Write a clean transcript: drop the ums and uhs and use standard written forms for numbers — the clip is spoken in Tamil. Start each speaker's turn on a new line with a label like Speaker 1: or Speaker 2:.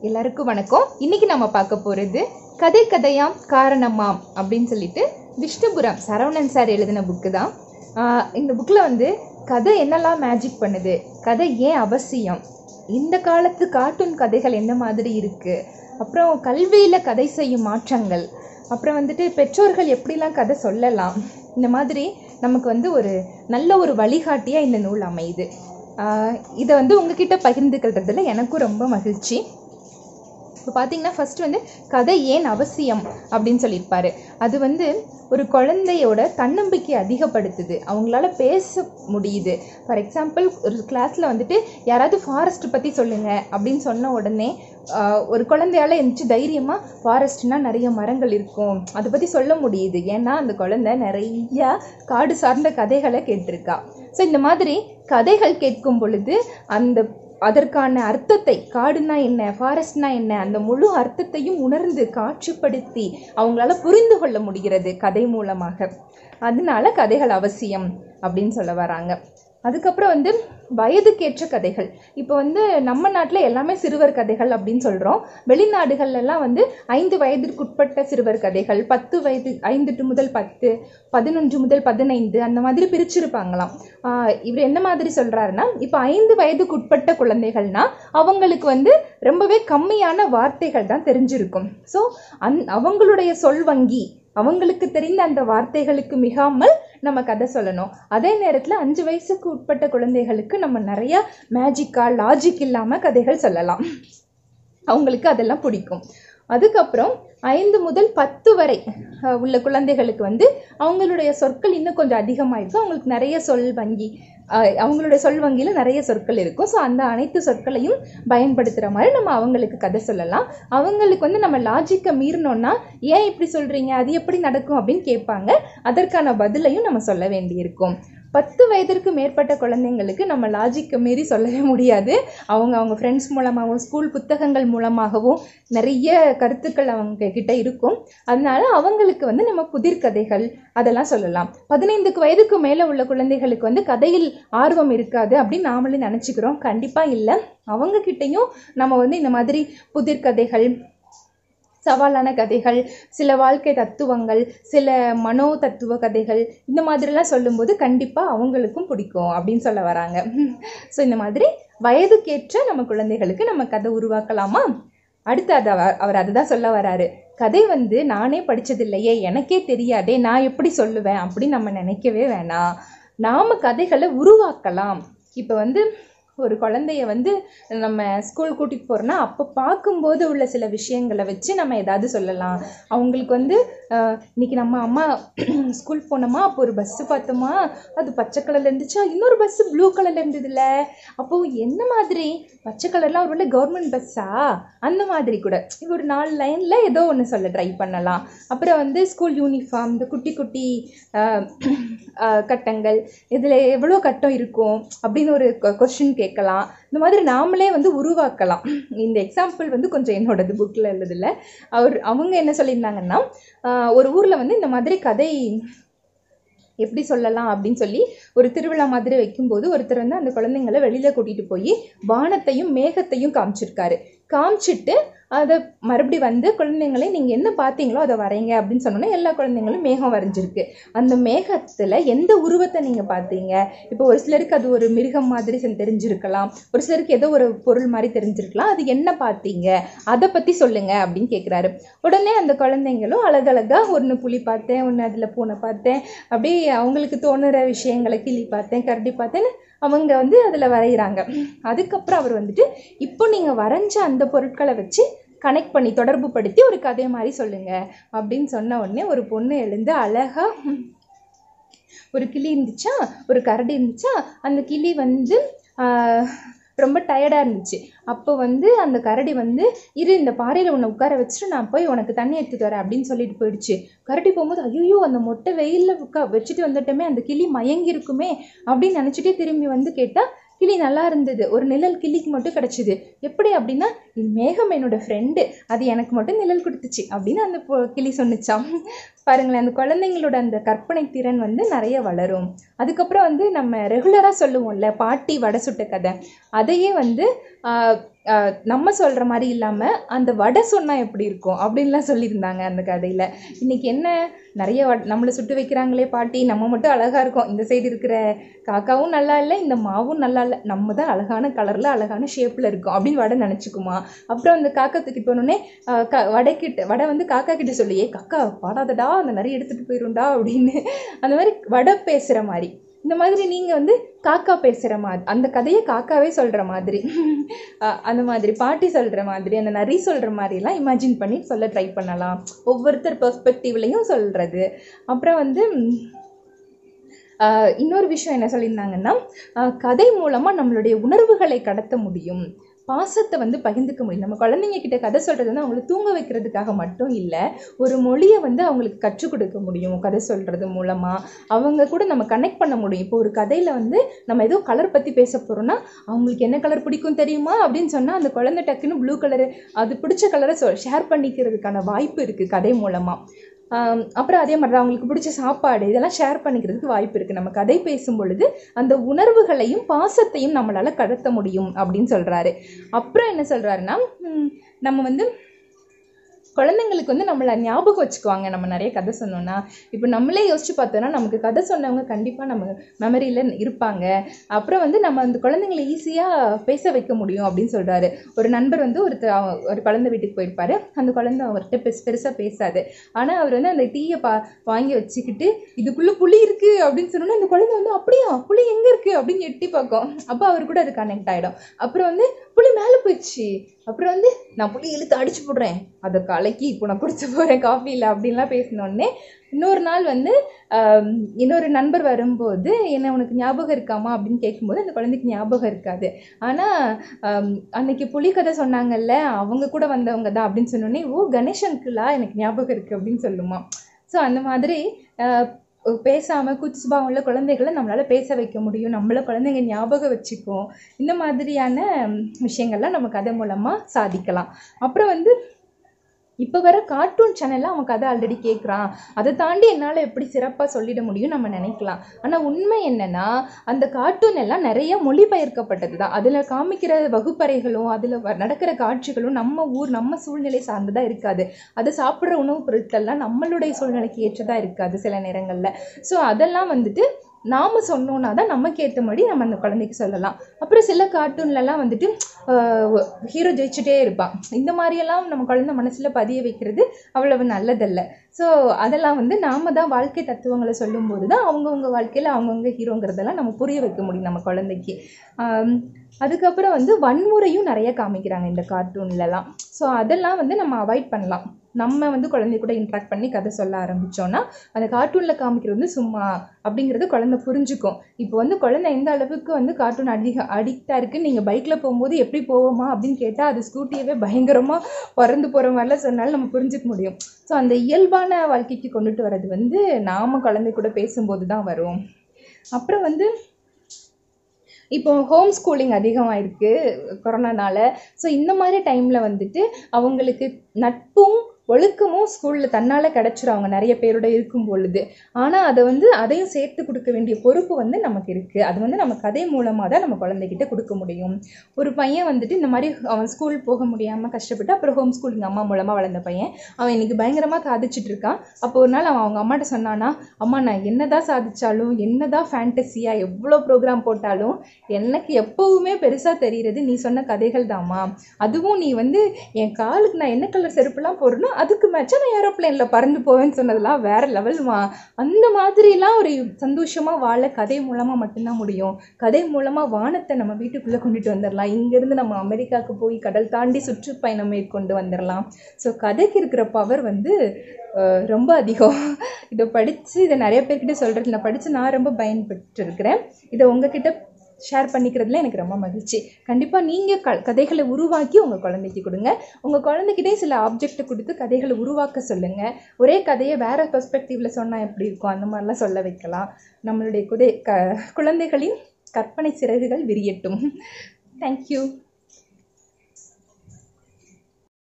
Speaker 1: எல்லாருக்கும் வணக்கம். இன்னைக்கு நம்ம பார்க்க போகிறது கதை கதையாம் காரணமாம் அப்படின்னு சொல்லிட்டு விஷ்ணுபுரம் சரவணன் சார் எழுதின புக்கு தான். இந்த புக்கில் வந்து கதை என்னெல்லாம் மேஜிக் பண்ணுது, கதை ஏன் அவசியம், இந்த காலத்து கார்ட்டூன் கதைகள் என்ன மாதிரி இருக்குது, அப்புறம் கல்வியில் கதை செய்யும் மாற்றங்கள், அப்புறம் வந்துட்டு பெற்றோர்கள் எப்படிலாம் கதை சொல்லலாம், இந்த மாதிரி நமக்கு வந்து ஒரு நல்ல ஒரு வழிகாட்டியாக இந்த நூல் அமையுது. இதை வந்து உங்ககிட்ட பகிர்ந்துக்கிறதுல எனக்கும் ரொம்ப மகிழ்ச்சி. இப்போ பார்த்தீங்கன்னா ஃபஸ்ட்டு வந்து கதை ஏன் அவசியம் அப்படின்னு சொல்லியிருப்பாரு. அது வந்து ஒரு குழந்தையோட தன்னம்பிக்கை அதிகப்படுத்துது, அவங்களால பேச முடியுது. ஃபார் எக்ஸாம்பிள், ஒரு கிளாஸில் வந்துட்டு யாராவது ஃபாரஸ்ட் பற்றி சொல்லுங்கள் அப்படின்னு சொன்ன உடனே ஒரு குழந்தையால் எந்திரிச்சு தைரியமாக ஃபாரஸ்ட்னால் நிறைய மரங்கள் இருக்கும் அதை பற்றி சொல்ல முடியுது. ஏன்னா அந்த குழந்தை நிறையா காடு சார்ந்த கதைகளை கேட்டிருக்கா. ஸோ இந்த மாதிரி கதைகள் கேட்கும் பொழுது அதற்கான அர்த்தத்தை, காடுனா என்ன, ஃபாரஸ்ட்னா என்ன, அந்த முழு அர்த்தத்தையும் உணர்ந்து காட்சிப்படுத்தி அவங்களால புரிந்து கொள்ள முடிகிறது கதை மூலமாக. அதனால கதைகள் அவசியம் அப்படின்னு சொல்ல வராங்க. அதுக்கப்புறம் வந்து வயதுக்கேற்ற கதைகள். இப்போ வந்து நம்ம நாட்டில் எல்லாமே சிறுவர் கதைகள் அப்படின்னு சொல்கிறோம். வெளிநாடுகள்லாம் வந்து 5 வயதிற்குட்பட்ட சிறுவர் கதைகள், 10 வயது 5 முதல் 10, 11 முதல் 15 அந்த மாதிரி பிரிச்சிருப்பாங்களாம். இவர் என்ன மாதிரி சொல்கிறாருன்னா, இப்போ 5 வயதுக்குட்பட்ட குழந்தைகள்னா அவங்களுக்கு வந்து ரொம்பவே கம்மியான வார்த்தைகள் தான் தெரிஞ்சிருக்கும். ஸோ அவங்களுடைய சொல் வங்கி, அவங்களுக்கு தெரிந்த அந்த வார்த்தைகளுக்கு மிகாமல் நம்ம கதை சொல்லணும். அதே நேரத்தில் 5 வயசுக்கு உட்பட்ட குழந்தைகளுக்கு நம்ம நிறைய மேஜிக்கா, லாஜிக் இல்லாமல் கதைகள் சொல்லலாம். அவங்களுக்கு அதெல்லாம் பிடிக்கும். அதுக்கப்புறம் 5 முதல் 10 வரை உள்ள குழந்தைகளுக்கு வந்து அவங்களுடைய சொற்கள் இன்னும் கொஞ்சம் அதிகமாயிருக்கும். அவங்களுக்கு நிறைய சொல் வங்கி, அவங்களுடைய சொல் வங்கியில் நிறைய சொற்கள் இருக்கும். ஸோ அந்த அனைத்து சொற்களையும் பயன்படுத்துகிற மாதிரி நம்ம அவங்களுக்கு கதை சொல்லலாம். அவங்களுக்கு வந்து நம்ம லாஜிக்கை மீறினோன்னா, ஏன் இப்படி சொல்கிறீங்க, அது எப்படி நடக்கும் அப்படின்னு கேட்பாங்க. அதற்கான பதிலையும் நம்ம சொல்ல வேண்டியிருக்கும். 10 வயதிற்கு மேற்பட்ட குழந்தைங்களுக்கு நம்ம லாஜிக்கை மீறி சொல்லவே முடியாது. அவங்க ஃப்ரெண்ட்ஸ் மூலமாகவும் ஸ்கூல் புத்தகங்கள் மூலமாகவும் நிறைய கருத்துக்கள் அவங்க கிட்ட இருக்கும். அதனால அவங்களுக்கு வந்து நம்ம புதிர்கதைகள் அதெல்லாம் சொல்லலாம். 15 வயதுக்கு மேலே உள்ள குழந்தைகளுக்கு வந்து கதையில் ஆர்வம் இருக்காது அப்படின்னு நாமளே நினச்சிக்கிறோம். கண்டிப்பாக இல்லை. அவங்கக்கிட்டையும் நம்ம வந்து இந்த மாதிரி புதிர்கதைகள், சவாலான கதைகள், சில வாழ்க்கை தத்துவங்கள், சில மனோ தத்துவ கதைகள், இந்த மாதிரிலாம் சொல்லும்போது கண்டிப்பாக அவங்களுக்கும் பிடிக்கும் அப்படின்னு சொல்ல வராங்க. ஸோ இந்த மாதிரி வயதுக்கேற்ற நம்ம குழந்தைகளுக்கு நம்ம கதை உருவாக்கலாமா? அடுத்து அவர் அதை தான் சொல்ல வராரு. கதை வந்து நானே படித்ததில்லையே, எனக்கே தெரியாதே, நான் எப்படி சொல்லுவேன் அப்படின்னு நம்ம நினைக்கவே வேணாம். நாம் கதைகளை உருவாக்கலாம். இப்போ வந்து ஒரு குழந்தைய வந்து நம்ம ஸ்கூல் கூட்டிகிட்டு போகிறோன்னா அப்போ பார்க்கும்போது உள்ள சில விஷயங்களை வச்சு நம்ம ஏதாவது சொல்லலாம். அவங்களுக்கு வந்து இன்றைக்கி நம்ம அம்மா ஸ்கூல் போனோமா, அப்போ ஒரு பஸ்ஸு பார்த்தோமா, அது பச்சை கலரில் இருந்துச்சா, இன்னொரு பஸ்ஸு ப்ளூ கலரில் இருந்ததுல, அப்போது என்ன மாதிரி பச்சை கலர்லாம் ஒரு வேளை கவர்மெண்ட் பஸ்ஸா, அந்த மாதிரி கூட ஒரு 4 லைனில் ஏதோ ஒன்று சொல்ல ட்ரை பண்ணலாம். அப்புறம் வந்து ஸ்கூல் யூனிஃபார்ம், இந்த குட்டி குட்டி கட்டங்கள், இதில் எவ்வளோ கட்டம் இருக்கும் அப்படின்னு ஒரு கொஸ்டின் கேட்கலாம். இந்த மாதிரி நாமளே வந்து உருவாக்கலாம். இந்த எக்ஸாம்பிள் வந்து கொஞ்சம் என்னோடது புக்கில் எழுதுல. அவங்க என்ன சொல்லியிருந்தாங்கன்னா, ஒரு ஊரில் வந்து இந்த மாதிரி கதை எப்படி சொல்லலாம் அப்படின்னு சொல்லி ஒரு திருவிழா மாதிரி வைக்கும்போது ஒருத்தர் வந்து அந்த குழந்தைங்களை வெளியில் கூட்டிகிட்டு போய் வானத்தையும் மேகத்தையும் காமிச்சிட்டு அதை மறுபடி வந்து குழந்தைங்களே நீங்கள் என்ன பார்த்தீங்களோ அதை வரைங்க அப்படின்னு சொன்னோன்னா எல்லா குழந்தைங்களும் மேகம் வரைஞ்சிருக்கு. அந்த மேகத்தில் எந்த உருவத்தை நீங்கள் பார்த்தீங்க? இப்போ ஒரு சிலருக்கு அது ஒரு மிருகம் மாதிரி தெரிஞ்சிருக்கலாம், ஒரு சிலருக்கு ஏதோ ஒரு பொருள் மாதிரி தெரிஞ்சிருக்கலாம். அது என்ன பார்த்தீங்க, அதை பற்றி சொல்லுங்க அப்படின்னு கேட்குறாரு. உடனே அந்த குழந்தைங்களும் அழகழகாக ஒன்று புலி பார்த்தேன், ஒன்று அதில் பூனை பார்த்தேன், அப்படியே அவங்களுக்கு தோணுற விஷயங்களை கிளி பார்த்தேன், கரடி பார்த்தேன்னு அவங்க வந்து அதில் வரைகிறாங்க. அதுக்கப்புறம் அவர் வந்துட்டு, இப்போ நீங்கள் வரைஞ்ச அந்த பொருட்களை வச்சு கனெக்ட் பண்ணி தொடர்பு படுத்தி ஒரு கதை மாதிரி சொல்லுங்க அப்படின்னு சொன்ன உடனே ஒரு பொண்ணு எழுந்து அழகா, ஒரு கிளி இருந்துச்சா, ஒரு கரடி இருந்துச்சா, அந்த கிளி வந்து ரொம்ப டயர்டாக இருந்துச்சு. அப்போ வந்து அந்த கரடி வந்து, இரு இந்த பாறையில் உன்னை உட்கார வச்சுட்டு நான் போய் உனக்கு தண்ணி எடுத்துட்டு வரேன் அப்படின்னு சொல்லிட்டு போயிடுச்சு. கரடி போகும்போது, ஐயோ அந்த மொட்டை வெயிலில் வச்சுட்டு வந்துட்டோமே, அந்த கிளி மயங்கி இருக்குமே அப்படின்னு நினச்சிட்டே திரும்பி வந்து கேட்டால் கிளி நல்லா இருந்தது. ஒரு நிழல் கிளிக்கு மட்டும் கிடச்சிது. எப்படி அப்படின்னா, இது மேகம் என்னோட ஃப்ரெண்டு, அது எனக்கு மட்டும் நிழல் கொடுத்துச்சு அப்படின்னு அந்த கிளி சொன்னிச்சான். பாருங்களேன், அந்த குழந்தைங்களோட அந்த கற்பனை திறன் வந்து நிறைய வளரும். அதுக்கப்புறம் வந்து நம்ம ரெகுலராக சொல்லுவோம்ல, பாட்டி வடை சுட்ட கதை, அதையே வந்து நம்ம சொல்கிற மாதிரி இல்லாமல் அந்த வடை சொன்னால் எப்படி இருக்கும் அப்படின்லாம் சொல்லியிருந்தாங்க அந்த கதையில். இன்றைக்கி என்ன நிறைய நம்மளை சுட்டு வைக்கிறாங்களே பாட்டி, நம்ம மட்டும் அழகாக இருக்கோம், இந்த சைடு இருக்கிற காக்காவும் நல்லா இல்லை, இந்த மாவும் நல்லா இல்லை, நம்ம தான் அழகான கலரில் அழகான ஷேப்பில் இருக்கோம் அப்படின்னு வடை நினச்சிக்குமா. அப்புறம் அந்த காக்கா தூக்கி போனோடனே வடை வந்து காக்கா கிட்ட சொல்லியே, காக்கா பாடாதடா, அந்த நிறைய எடுத்துகிட்டு போயிடும்டா அப்படின்னு. அந்த மாதிரி வடை பேசுகிற மாதிரி. இந்த மாதிரி நீங்கள் வந்து காக்கா பேசுகிற மாதிரி, அந்த கதையை காக்காவே சொல்கிற மாதிரி, அந்த மாதிரி பாட்டி சொல்கிற மாதிரி, அந்த நரி சொல்கிற மாதிரிலாம் இமேஜின் பண்ணி சொல்ல ட்ரை பண்ணலாம். ஒவ்வொருத்தர் பெர்ஸ்பெக்டிவ்லையும் சொல்கிறது. அப்புறம் வந்து இன்னொரு விஷயம் என்ன சொல்லியிருந்தாங்கன்னா, கதை மூலமாக நம்மளுடைய உணர்வுகளை கடத்த முடியும், பாசத்தை வந்து பகிர்ந்துக்க முடியும். நம்ம குழந்தைங்க கிட்ட கதை சொல்கிறது வந்து அவங்களை தூங்க வைக்கிறதுக்காக மட்டும் இல்லை, ஒரு மொழியை வந்து அவங்களுக்கு கற்றுக் கொடுக்க முடியும் கதை சொல்கிறது மூலமாக. அவங்க கூட நம்ம கனெக்ட் பண்ண முடியும். இப்போ ஒரு கதையில் வந்து நம்ம ஏதோ கலர் பற்றி பேச போகிறோன்னா, அவங்களுக்கு என்ன கலர் பிடிக்கும் தெரியுமா அப்படின்னு சொன்னால் அந்த குழந்தை டக்குன்னு ப்ளூ கலரு, அது பிடிச்ச கலரை ஷேர் பண்ணிக்கிறதுக்கான வாய்ப்பு இருக்குது கதை மூலமாக. அப்புறம் அதே மாதிரி தான் அவங்களுக்கு பிடிச்ச சாப்பாடு, இதெல்லாம் ஷேர் பண்ணிக்கிறதுக்கு வாய்ப்பு இருக்குது. நம்ம கதை பேசும் பொழுது அந்த உணர்வுகளையும் பாசத்தையும் நம்மளால் கடத்த முடியும் அப்படின்னு சொல்கிறாரு. அப்புறம் என்ன சொல்கிறாருன்னா, நம்ம வந்து குழந்தைங்களுக்கு வந்து நம்மளை ஞாபகம் வச்சுக்குவாங்க நம்ம நிறைய கதை சொன்னோன்னா. இப்போ நம்மளே யோசிச்சு பார்த்தோன்னா நமக்கு கதை சொன்னவங்க கண்டிப்பாக நம்ம மெமரியில் இருப்பாங்க. அப்புறம் வந்து நம்ம அந்த குழந்தைங்களை ஈஸியாக பேச வைக்க முடியும் அப்படின்னு சொல்கிறாரு. ஒரு நண்பர் வந்து ஒரு குழந்தை வீட்டுக்கு போயிருப்பார். அந்த குழந்தை அவர்கிட்ட பெருசாக பேசாது. ஆனால் அவர் வந்து அந்த டீயை வாங்கி வச்சுக்கிட்டு இதுக்குள்ளே புளி இருக்குது அப்படின்னு சொன்னோன்னா அந்த குழந்தை வந்து அப்படியா புளி எங்கே இருக்குது அப்படின்னு எட்டி பார்க்கும். அப்போ அவர் கூட அது கனெக்ட் ஆகிடும். அப்புறம் வந்து புளி மேலே போயிடுச்சு, அப்புறம் வந்து நான் புளி இழுத்து அடிச்சு போடுறேன், அதை கலக்கி இப்போ நான் குடிச்சு போகிறேன் காஃபியில் அப்படின்லாம் பேசினோடனே இன்னொரு நாள் வந்து இன்னொரு நண்பர் வரும்போது என்ன உனக்கு ஞாபகம் இருக்காமா அப்படின்னு கேட்கும்போது அந்த குழந்தைக்கு ஞாபகம் இருக்காது. ஆனால் அன்னைக்கு புலி கதை சொன்னாங்கல்ல, அவங்க கூட வந்தவங்க தான் அப்படின்னு சொன்னோடனே, ஓ கணேசனுக்குலா எனக்கு ஞாபகம் இருக்குது அப்படின்னு சொல்லுமா. ஸோ அந்த மாதிரி பேசாமல் கூச்சுபாவம் உள்ள குழந்தைகளை நம்மளால் பேச வைக்க முடியும், நம்மளை குழந்தைங்க ஞாபகம் வச்சுக்கும். இந்த மாதிரியான விஷயங்கள்லாம் நம்ம கதை மூலமாக சாதிக்கலாம். அப்புறம் வந்து இப்போ வர கார்ட்டூன் சேனலில் அவன் கதை ஆல்ரெடி கேட்குறான், அதை தாண்டி என்னால் எப்படி சிறப்பாக சொல்லிட முடியும் நம்ம நினைக்கலாம். ஆனால் உண்மை என்னென்னா அந்த கார்ட்டூன் எல்லாம் நிறைய மொழிபெயர்க்கப்பட்டது தான். அதில் காமிக்கிற வகுப்பறைகளும் அதில் நடக்கிற காட்சிகளும் நம்ம ஊர் நம்ம சூழ்நிலை சார்ந்ததாக இருக்காது. அது சாப்பிட்ற உணவுப் பொருட்கள்லாம் நம்மளுடைய சூழ்நிலைக்கு ஏற்றதாக இருக்காது சில நேரங்களில். ஸோ அதெல்லாம் வந்துட்டு நாம் சொன்னோன்னா தான் நமக்கு ஏற்ற மாதிரி நம்ம அந்த குழந்தைக்கு சொல்லலாம். அப்புறம் சில கார்ட்டூன்லலாம் வந்துட்டு ஹீரோ ஜெயிச்சுட்டே இருப்பான். இந்த மாதிரியெல்லாம் நம்ம குழந்தை மனசில் பதிய வைக்கிறது அவ்வளவு நல்லதல்ல. ஸோ அதெல்லாம் வந்து நாம் தான் வாழ்க்கை தத்துவங்களை சொல்லும்போது தான் அவங்கவுங்க வாழ்க்கையில் அவங்கவுங்க ஹீரோங்கிறதெல்லாம் நம்ம புரிய வைக்க முடியும் நம்ம குழந்தைக்கு. அதுக்கப்புறம் வந்து வன்முறையும் நிறைய காமிக்கிறாங்க இந்த கார்ட்டூன்லலாம். ஸோ அதெல்லாம் வந்து நம்ம அவாய்ட் பண்ணலாம். நம்ம வந்து குழந்தை கூட இன்ட்ராக்ட் பண்ணி கதை சொல்ல ஆரம்பித்தோன்னா அந்த கார்ட்டூனில் காமிக்கிறது வந்து சும்மா அப்படிங்கிறது குழந்தை புரிஞ்சுக்கும். இப்போ வந்து குழந்தை எந்த அளவுக்கு வந்து கார்ட்டூன் அடிக்டாக இருக்குது, நீங்கள் பைக்கில் போகும்போது எப்படி போவோமா அப்படின்னு கேட்டால் அது ஸ்கூட்டியவே பயங்கரமாக பறந்து போகிற மாதிரிலாம் சொன்னாலும் நம்ம புரிஞ்சுக்க முடியும். ஸோ அந்த இயல்பான வாழ்க்கைக்கு கொண்டுட்டு வர்றது வந்து நாம் குழந்தை கூட பேசும்போது தான் வரும். அப்புறம் வந்து இப்போ ஹோம் ஸ்கூலிங் அதிகமாகிருக்கு கொரோனானால. ஸோ இந்த மாதிரி டைமில் வந்துட்டு அவங்களுக்கு நட்பும் ஒழுக்கமும் ஸ்கூலில் தன்னால் கிடச்சிரும் அவங்க நிறைய பேரோட இருக்கும் பொழுது. ஆனால் அதை வந்து அதையும் சேர்த்து கொடுக்க வேண்டிய பொறுப்பு வந்து நமக்கு இருக்குது. அது வந்து நம்ம கதை மூலமாக தான் நம்ம குழந்தைகிட்ட கொடுக்க முடியும். ஒரு பையன் வந்துட்டு இந்த மாதிரி அவன் ஸ்கூல் போக முடியாமல் கஷ்டப்பட்டு அப்புறம் ஹோம் ஸ்கூலிங் அம்மா மூலமாக வளர்ந்த பையன் அவன் இன்றைக்கி பயங்கரமாக சாதிச்சுட்டு இருக்கான். அப்போ ஒரு நாள் அவன் அவங்க அம்மாட்ட சொன்னானா, அம்மா நான் என்ன தான் சாதிச்சாலும் என்ன தான் ஃபேண்டஸியாக எவ்வளோ ப்ரோக்ராம் போட்டாலும் எனக்கு எப்போவுமே பெருசாக தெரிகிறது நீ சொன்ன கதைகள் தாம்மா. அதுவும் நீ வந்து என் காலுக்கு நான் என்ன கலர் செருப்புலாம் போடுறனோ அதுக்கு மேட்சா நான் ஏரோப்ளேனில் பறந்து போவேன்னு சொன்னதெல்லாம் வேற லெவல்மா. அந்த மாதிரிலாம் ஒரு சந்தோஷமாக வாழ கதை மூலமாக மட்டும்தான் முடியும். கதை மூலமாக வானத்தை நம்ம வீட்டுக்குள்ளே கொண்டுட்டு வந்துடலாம். இங்கேருந்து நம்ம அமெரிக்காவுக்கு போய் கடல் தாண்டி சுற்றுப்பயணம் மேற்கொண்டு வந்துடலாம். ஸோ கதைக்கு இருக்கிற பவர் வந்து ரொம்ப அதிகம். இதை படித்து இதை நிறைய பேர்கிட்ட சொல்கிறது நான் படித்து நான் ரொம்ப பயன்பட்டு இருக்கிறேன். இதை உங்ககிட்ட ஷேர் பண்ணிக்கிறதுல எனக்கு ரொம்ப மகிழ்ச்சி. கண்டிப்பாக நீங்கள் கதைகளை உருவாக்கி உங்கள் குழந்தைக்கு கொடுங்க. உங்கள் குழந்தைகிட்டே சில ஆப்ஜெக்டை கொடுத்து கதைகளை உருவாக்க சொல்லுங்கள். ஒரே கதையை வேறு பெர்ஸ்பெக்டிவில் சொன்னால் எப்படி இருக்கும் அந்த மாதிரிலாம் சொல்ல வைக்கலாம். நம்மளுடைய குழந்தைகளின் கற்பனை சிறகுகள் விரியட்டும். தேங்க்யூ.